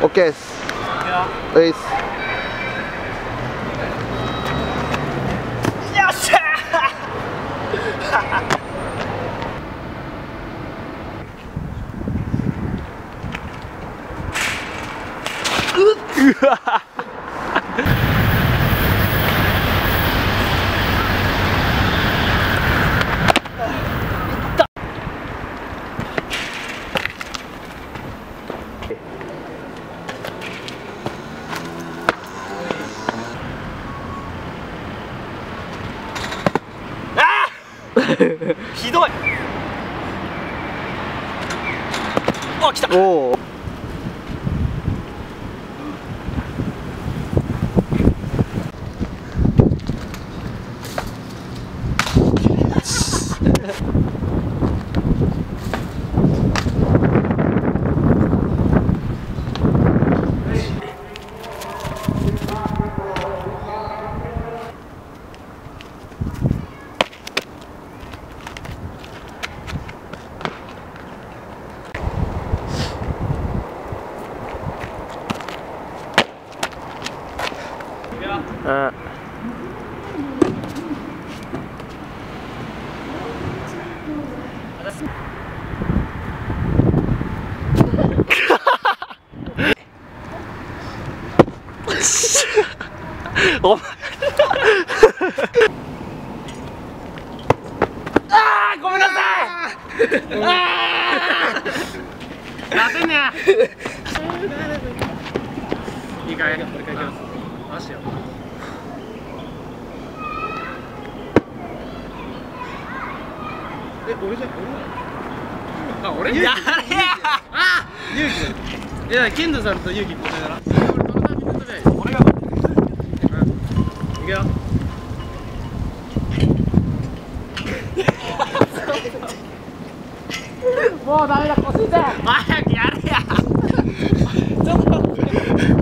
オッケーです。ういっす。 よっしゃうわひどい。あ、来た。 おお。あお前あー、ごめんなさい。あー、やってんねや。いいかい、これからいきます。よ。俺じゃ、あ、俺やれや。あ、勇気。いや、ケンドさんと勇気これだな。俺が。いくよ。もうダメだ、腰痛い。早くやれや。ちょっと待って。